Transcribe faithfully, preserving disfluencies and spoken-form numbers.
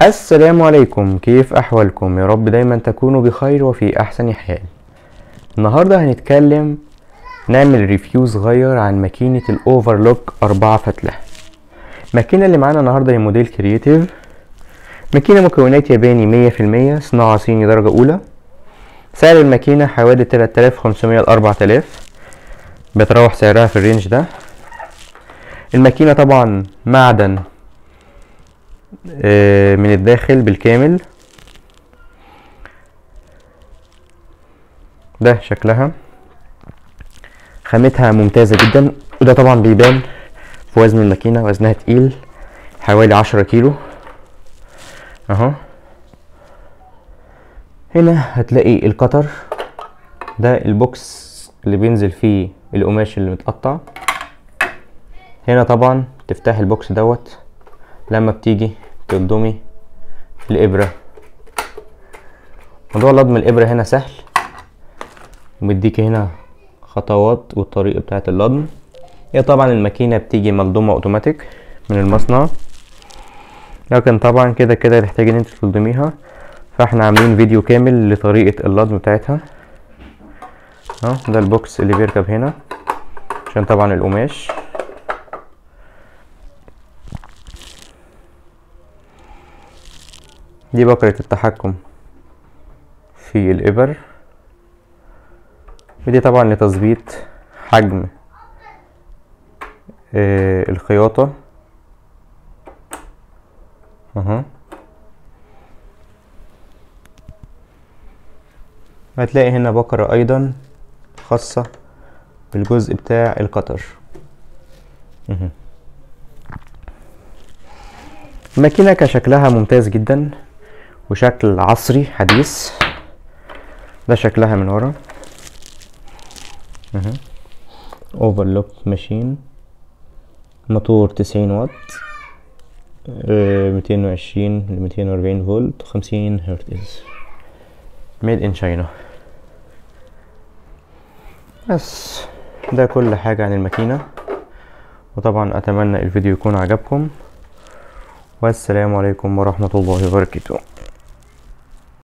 السلام عليكم، كيف احوالكم؟ يا رب دايما تكونوا بخير وفي احسن حال. النهارده هنتكلم نعمل ريفيو صغير عن ماكينه الاوفرلوك أربعة فتله. الماكينه اللي معانا النهارده هي موديل كرييتيف، ماكينه مكونات ياباني مية في المية، صناعه صيني درجه اولى. سعر الماكينه حوالي تلاتة آلاف وخمسمية ل أربعة آلاف، بيتراوح سعرها في الرينج ده. الماكينه طبعا معدن من الداخل بالكامل. ده شكلها، خامتها ممتازة جدا، وده طبعا بيبان في وزن الماكينة. وزنها تقيل حوالي عشرة كيلو اهو. هنا هتلاقي القطر، ده البوكس اللي بينزل فيه القماش اللي متقطع. هنا طبعا تفتح البوكس دوت لما بتيجي تلضمي الابرة. موضوع لضم الابرة هنا سهل، ومديكي هنا خطوات والطريقة بتاعة اللضم. هي طبعا الماكينة بتيجي ملضومة اوتوماتيك من المصنع، لكن طبعا كده كده تحتاج ان انت تلضميها، فاحنا عاملين فيديو كامل لطريقة اللضم بتاعتها اهو. ده البوكس اللي بيركب هنا عشان طبعا القماش. دي بكرة التحكم في الإبر، ودي طبعا لتظبيط حجم آه الخياطة اهو. هتلاقي هنا بكرة أيضا خاصة بالجزء بتاع القطر. الماكينة كشكلها ممتاز جدا وشكل عصري حديث. ده شكلها من ورا اهو. اوفرلوك ماشين، موتور تسعين واط، ميتين وعشرين ل ميتين وأربعين فولت، وخمسين هرتز، ميد ان شاينا. بس ده كل حاجة عن الماكينة، وطبعا اتمنى الفيديو يكون عجبكم، والسلام عليكم ورحمة الله وبركاته.